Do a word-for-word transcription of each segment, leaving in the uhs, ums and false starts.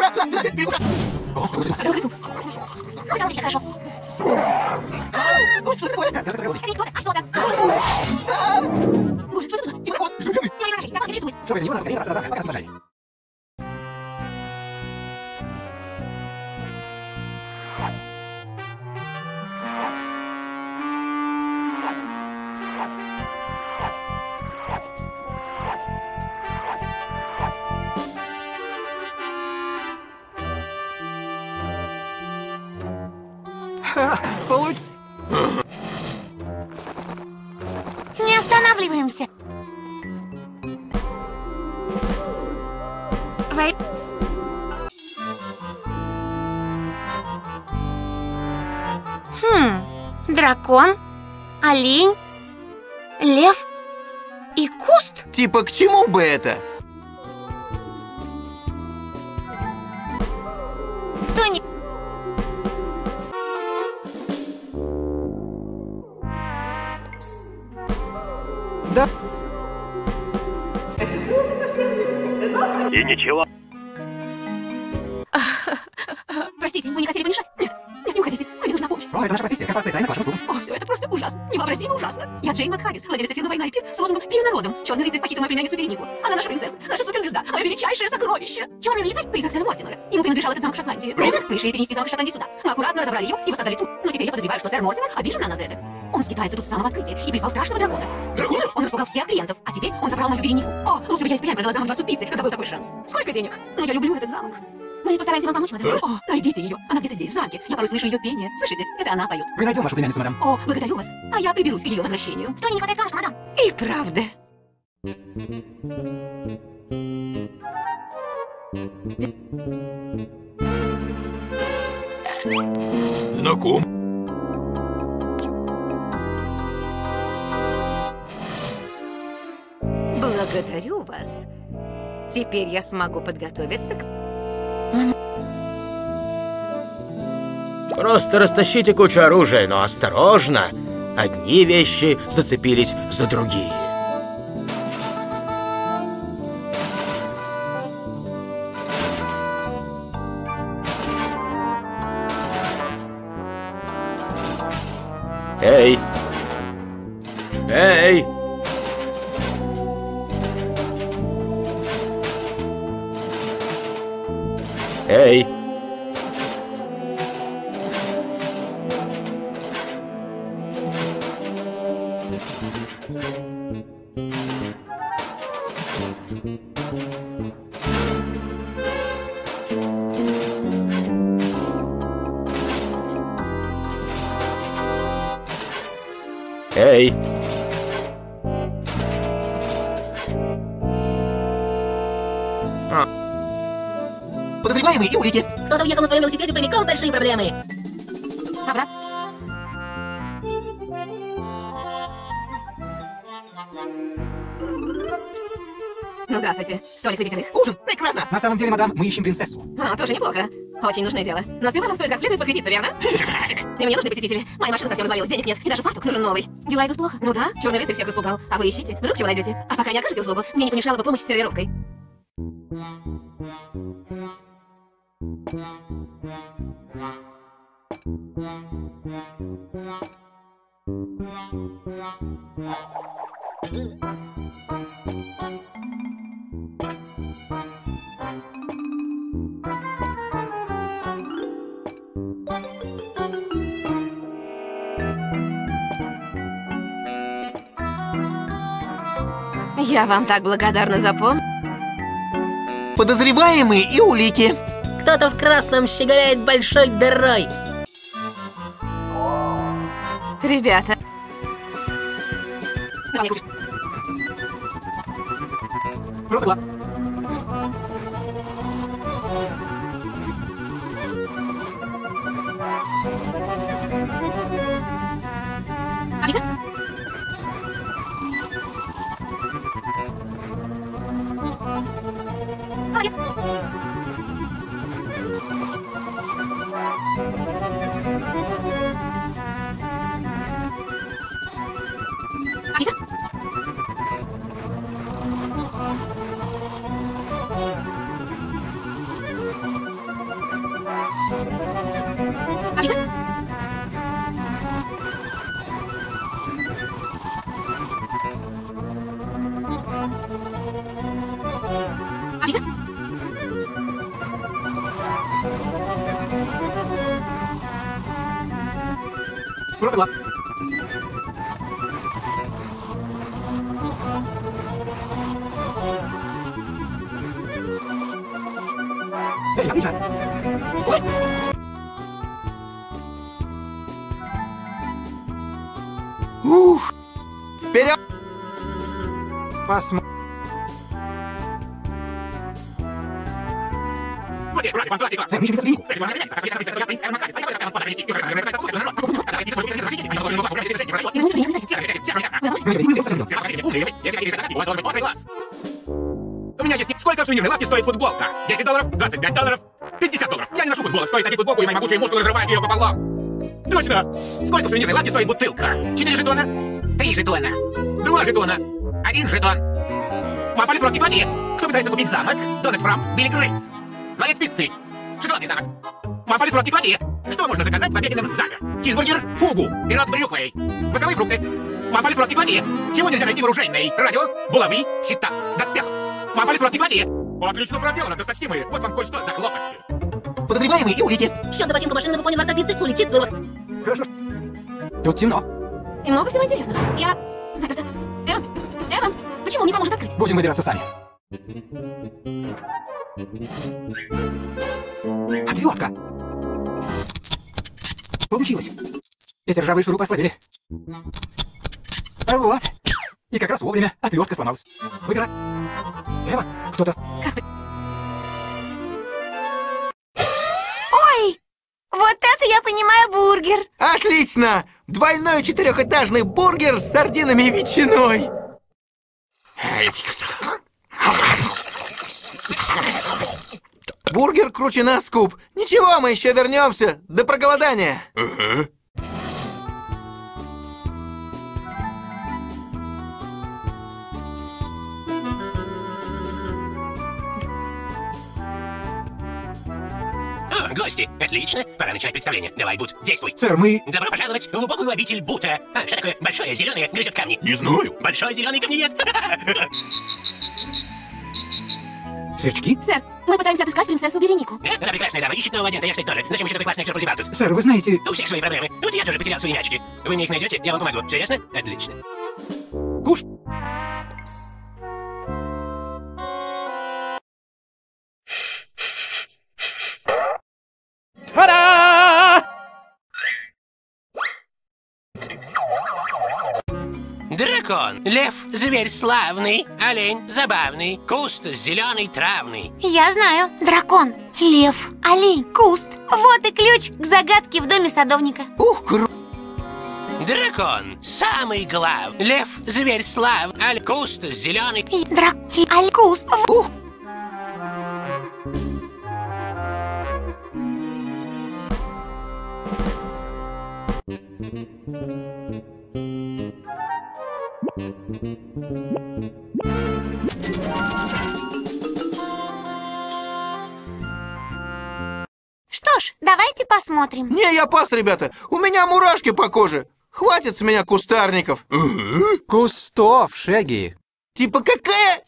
Хорошо. Ой, что это такое? Это не кто-то, а что-то. Боже, что это было? Тихо, кот! Не рожай, так он не существует. Что, него надо скорее раз-раз-раз, пока смажали. Ха, получ... Не останавливаемся. Вы... Хм, дракон, олень, лев и куст. Типа, к чему бы это? Кто не... Да. И ничего. Простите, мы не хотели помешать. Нет, нет, не уходите. Мне нужна помощь. О, это наша профессия, корпорация тайна к вашим услугам. О, все это просто ужасно. Невообразимо ужасно. Я Джейн Макхаррис, владелица фирмы «Война и пир» с лозунгом «Пир народом». Черный рыцарь похитил мою племянницу Беренику. Она наша принцесса, наша суперзвезда, мое величайшее сокровище. Черный рыцарь? Призрак сэра Мортимера. Ему принадлежал этот замок в Шотландии. Призрак? Мы решили перенести замок в Шотландии сюда. Мы аккуратно разобрали его и воссоздали тут. Но теперь я подозреваю, что сэр Мортимер обижен на нас за это. Он скитается тут с самого открытия и призвал страшного дракона. Дракона? Он распугал всех клиентов, а теперь он забрал мою Беренику. О, лучше бы я и впрямь продала замок дворцу пиццы, когда был такой шанс. Сколько денег? Но я люблю этот замок. Мы постараемся вам помочь, мадам. О, найдите ее. Она где-то здесь, в замке. Я порой слышу ее пение. Слышите? Это она поет. Мы найдем вашу племянницу, мадам. О, благодарю вас. А я приберусь к ее возвращению. В троне не хватает камушка, мадам. И правда. Знаком. Благодарю вас. Теперь я смогу подготовиться к... Просто растащите кучу оружия, но осторожно. Одни вещи зацепились за другие. Эй! Эй! Эй! Эй! Подозреваемые и улики. Кто-то въехал на своем велосипеде прямиком в большие проблемы. Обратно. Ну, здравствуйте. Столик любителей. Ужин. Прекрасно. На самом деле, мадам, мы ищем принцессу. А, тоже неплохо. Очень нужное дело. Но сперва нам стоит как следует подкрепиться, верно? И мне нужны посетители. Моя машина совсем развалилась, денег нет, и даже фартук нужен новый. Дела идут плохо? Ну да, черный рыцарь всех распугал. А вы ищите, вдруг чего найдете. А пока не окажете услугу, мне не помешала бы помощь с сервировкой. Я вам так благодарна за помощь. Подозреваемые и улики. Кто-то в красном щеголяет большой дырой. Ребята. Просто глаз. Отлично. Молодец. Отлично. Помогите. Просто глаз. Эй, отлично. Ой. Ух! Вперед! Посмотрим. Сэр, мы ищем принцессу Веренику. Вернуться не задайте. Мы Веренику сделать совсем дело. У меня есть... Сколько в сувенирной лавке стоит футболка? десять долларов, двадцать пять долларов, пятьдесят долларов. Я не ношу футболок, стоит один футболку, и мои могучие мускулы разрывают ее пополам. Давай сюда. Сколько в сувенирной лавке стоит бутылка? Четыре жетона? Три жетона. Два жетона. Один жетон. Вам палец в рот не клади. Кто пытается купить замок? Дональд Трамп, Билли Грейс. Дворец пиццы. Шоколадный замок. Вам палец в рот не клади. Что можно заказать в обеденном зале? Чизбургер, фугу, пирог с брюквой, восковые фрукты. Вам палец в рот не клади. Чего нельзя найти в оружейной? Радио, булавы, щита, доспехов. Вам палец в рот не клади. Отлично проделано, досточтимые. Вот вам кое-что за хлопотки. Подозреваемые и улики. Счет за починку машины на выполнении дворца пиццы улетит с вывод. Хорошо. Тут темно. И много всего интересного. Я заперта. Эван, Эван, почему он не поможет открыть? Будем выбираться сами. Отвертка. Получилось. Эти ржавые шурупы ослабели. Вот. И как раз вовремя отвертка сломалась. Выбирай. Эва, кто-то... Как ты? Ой, вот это я понимаю бургер. Отлично! Двойной четырехэтажный бургер с сардинами и ветчиной. Бургер круче нас, Скуп. Ничего, мы еще вернемся. До проголодания. Ага. О, гости! Отлично! Пора начинать представление. Давай, Бут, действуй. Сэр, мы... Добро пожаловать в убогую обитель Бута. А, что такое большое зеленое грызет камни? Не знаю. Большой зеленый камнеед. Сверчки? Сэр, мы пытаемся отыскать принцессу Веренику. Она прекрасная дама, ищет нового агента, я, кстати, тоже. Зачем еще такой классный актер Пузибар тут? Сэр, вы знаете... У всех свои проблемы. Вот я тоже потерял свои мячики. Вы мне их найдете, я вам помогу. Все ясно? Отлично. Куш... Та-да! Дракон, лев, зверь славный, олень забавный, куст зеленый травный. Я знаю. Дракон, лев, олень, куст. Вот и ключ к загадке в доме садовника. Ух, круто. Дракон, самый главный, лев, зверь славный, олень, куст зеленый. Драк... Олень, куст. Ух. Что ж, давайте посмотрим. Не, я пас, ребята. У меня мурашки по коже. Хватит с меня кустарников. Кустов, Шеги. Типа какая...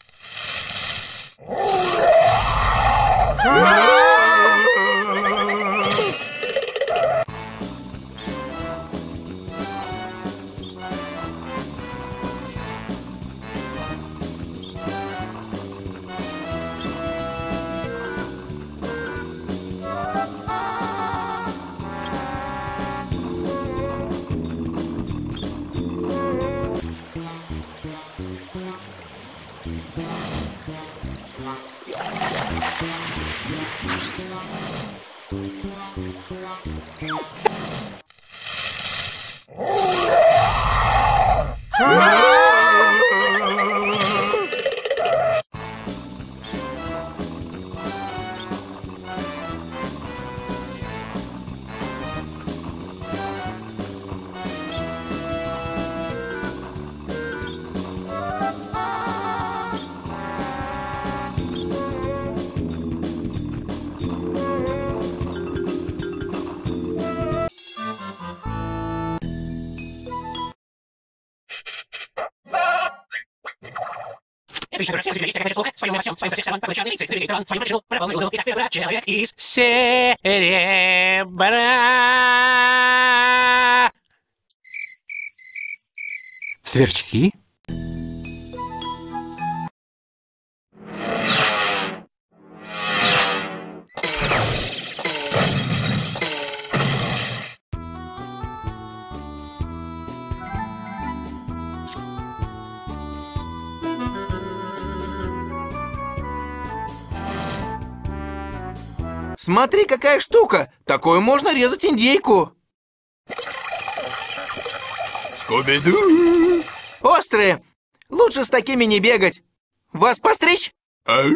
Отлично, дурак, всем есть, такая лука, своим во всем, своим со всех сторон, такой черный лицей, ты он, своим прочину, прополнил луну, и так вперед, человек из серебра. Сверчки? Смотри, какая штука! Такое можно резать индейку. Скуби-ду! Острые! Лучше с такими не бегать. Вас постричь? А?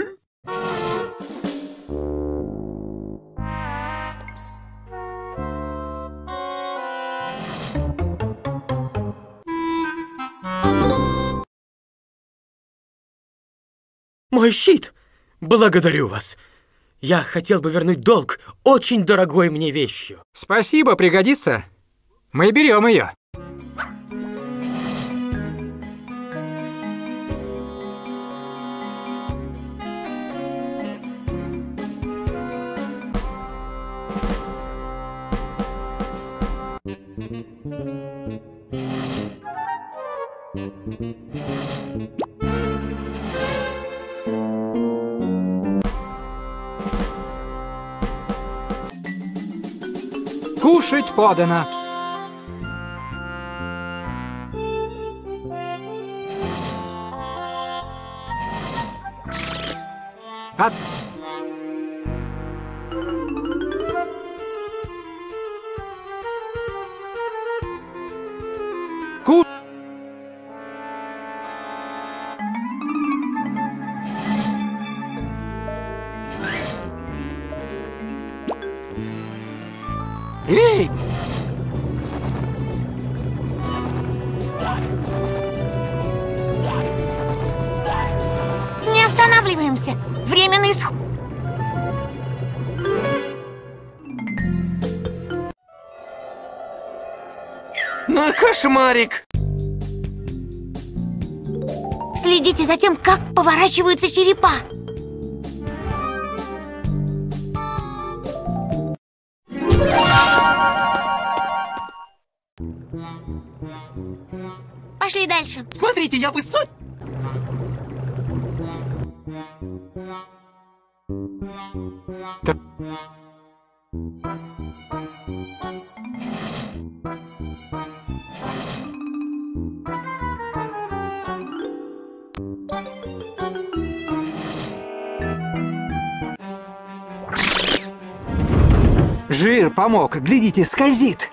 Мой щит! Благодарю вас. Я хотел бы вернуть долг очень дорогой мне вещью. Спасибо, пригодится. Мы берем ее. Кушать подано. От... Ку... Эй! Не останавливаемся. Временный исход. Ну и кошмарик! Следите за тем, как поворачиваются черепа. Пошли дальше. Смотрите, я высок! Жир помог. Глядите, скользит.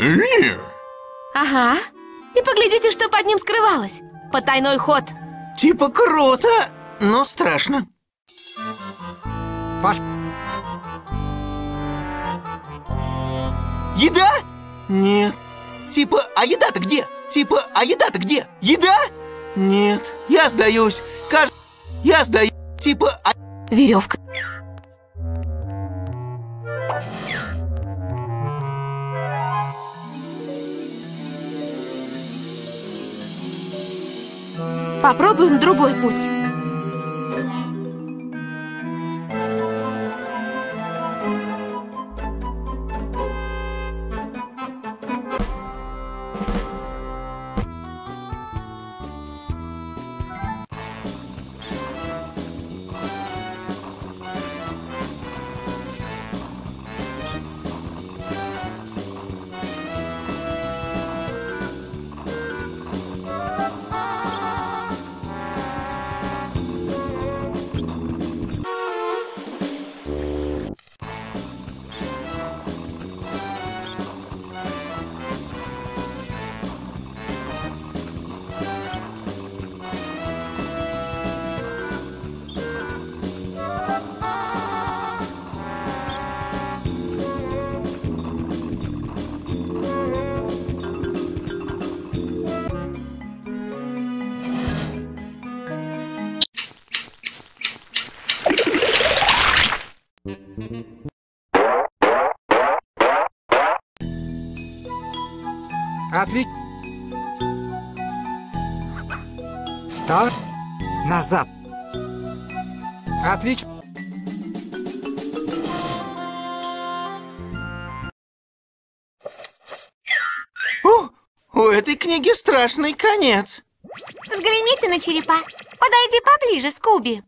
Ага. И поглядите, что под ним скрывалось. Потайной ход. Типа круто, но страшно. Паш... Еда? Нет. Типа, а еда-то где? Типа, а еда-то где? Еда? Нет. Я сдаюсь. Кажется, я сдаюсь. Типа, а... Веревка. Попробуем другой путь. Отлично. Стар. Назад. Отлично. О, у этой книги страшный конец. Взгляните на черепа. Подойди поближе, Скуби.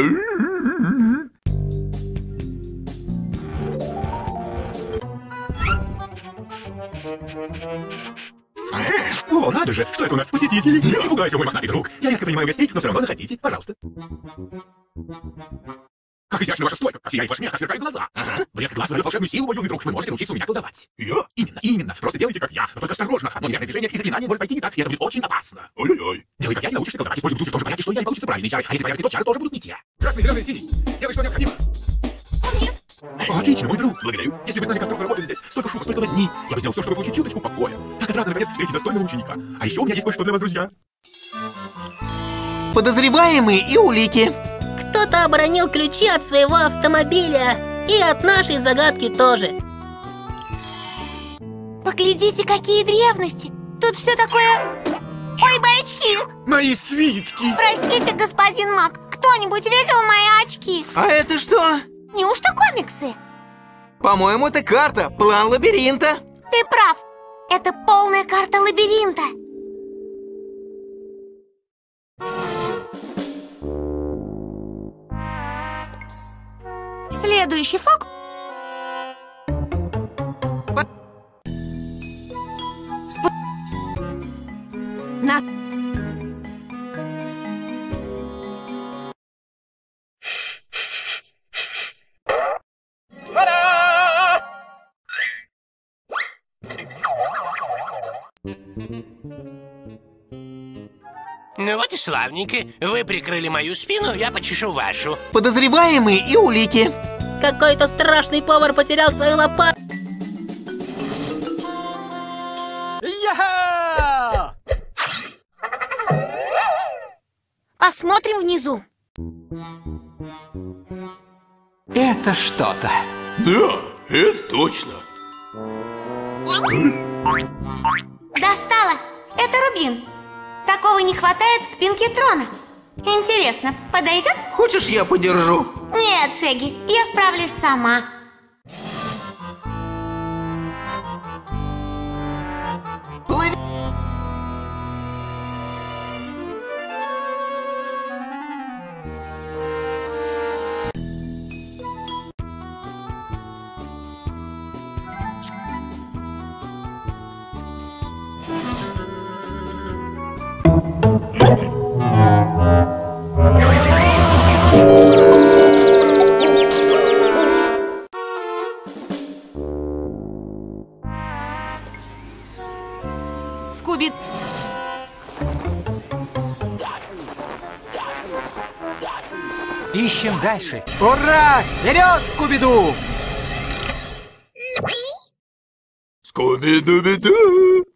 О, надо же, что это у нас, посетители? Не пугайся, мой мохнатый друг. Я редко принимаю гостей, но все равно заходите, пожалуйста. Как изящна ваша стойка, как сияет ваш смех, как сверкают глаза. Ага. Блеск глаз выдает волшебную силу, мой юный друг. Вы можете научиться у меня колдовать. Я? Именно, именно. Просто делайте, как я. Но только осторожно. Одно неверное движение, и заклинание может пойти не так, и это будет очень опасно. Ой-ой-ой. Делай, как я, и научишься колдовать. Используй духи в том же порядке, что и я, и получится правильные чары. А если порядок не тот, чары тоже будут не те. Красный, зеленый, синий. Делай, что необходимо. О, отлично, мой друг. Благодарю. Если бы знали, как трудно работать здесь, столько шума, столько возни. Я бы сделал все, чтобы получить чуточку покоя. Как отрадно, наконец, встретить достойного ученика. А еще у меня есть кое-что для вас, друзья. Подозреваемые и улики. Кто-то оборонил ключи от своего автомобиля. И от нашей загадки тоже. Поглядите, какие древности. Тут все такое... Ой, мои очки! Мои свитки! Простите, господин Мак, кто-нибудь видел мои очки? А это что? Неужто комиксы? По-моему, это карта, план лабиринта. Ты прав. Это полная карта лабиринта. Следующий фокус. На... Ну вот и славненько. Вы прикрыли мою спину, я почешу вашу. Подозреваемые и улики. Какой-то страшный повар потерял свою лопату. Я! Посмотрим внизу. Это что-то. Да, это точно. Достала. Это рубин. Такого не хватает в спинке трона. Интересно, подойдет? Хочешь, я подержу? Нет, Шеги, я справлюсь сама. Плыви. Скуби... Ищем дальше. Ура! Вперед, Скуби-Ду! Скуби-Дуби-Ду!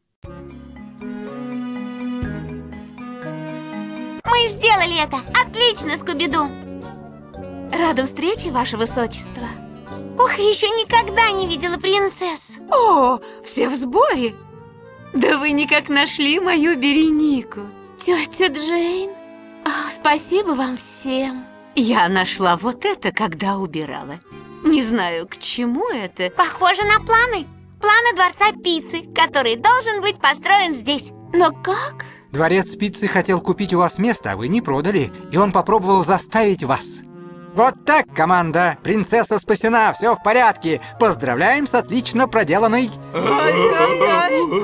Мы сделали это! Отлично, Скуби-Ду! Рада встрече, ваше высочество. Ух, еще никогда не видела принцессу. О, все в сборе. Да вы никак нашли мою Беренику. Тетя Джейн, о, спасибо вам всем. Я нашла вот это, когда убирала. Не знаю, к чему это. Похоже на планы. Планы Дворца Пиццы, который должен быть построен здесь. Но как? Дворец Пиццы хотел купить у вас место, а вы не продали. И он попробовал заставить вас. Вот так, команда! Принцесса спасена, все в порядке. Поздравляем с отлично проделанной... Ай-яй-яй!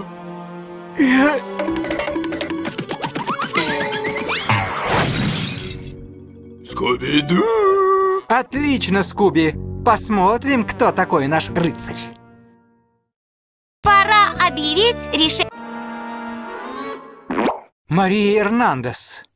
Скуби-Ду! Отлично, Скуби! Посмотрим, кто такой наш рыцарь. Пора объявить решение. Мария Эрнандес.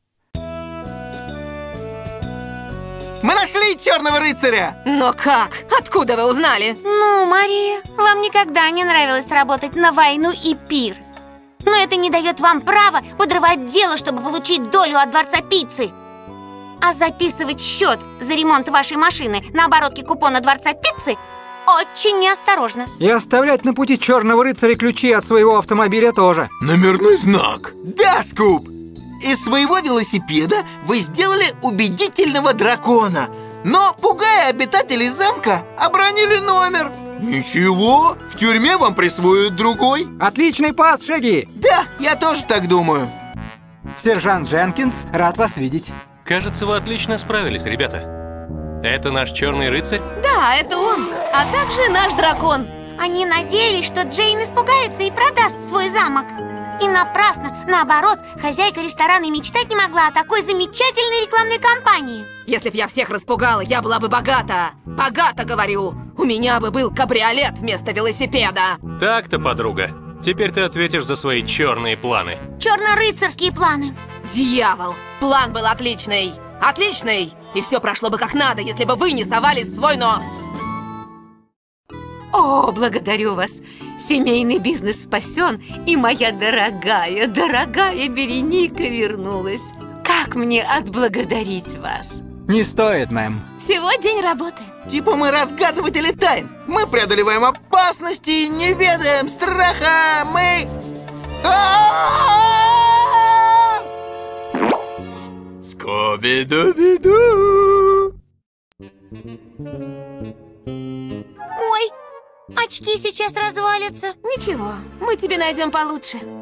Мы нашли черного рыцаря! Но как? Откуда вы узнали? Ну, Мария, вам никогда не нравилось работать на войну и пир. Но это не дает вам права подрывать дело, чтобы получить долю от Дворца Пиццы. А записывать счет за ремонт вашей машины на оборотке купона Дворца Пиццы очень неосторожно. И оставлять на пути черного рыцаря ключи от своего автомобиля тоже. Номерной знак. Да, Скуп! из своего велосипеда вы сделали убедительного дракона, но, пугая обитателей замка, обронили номер. Ничего, в тюрьме вам присвоят другой. Отличный пас, Шеги! Да, я тоже так думаю. Сержант Дженкинс, рад вас видеть. Кажется, вы отлично справились, ребята. Это наш черный рыцарь? Да, это он, а также наш дракон. Они надеялись, что Джейн испугается и продаст свой замок. И напрасно. Наоборот, хозяйка ресторана и мечтать не могла о такой замечательной рекламной кампании. Если б я всех распугала, я была бы богата. Богата, говорю. У меня бы был кабриолет вместо велосипеда. Так-то, подруга. Теперь ты ответишь за свои черные планы. Черно-рыцарские планы. Дьявол! План был отличный. Отличный! И все прошло бы как надо, если бы вы не совали свой нос. О, благодарю вас. Семейный бизнес спасен, и моя дорогая, дорогая Береника вернулась. Как мне отблагодарить вас? Не стоит, мэм. Всего день работы. Типа мы разгадыватели тайн. Мы преодолеваем опасности, не ведаем страха. Мы... Скоби-дуби-ду! Ой, очки сейчас развалятся. Ничего, мы тебе найдем получше.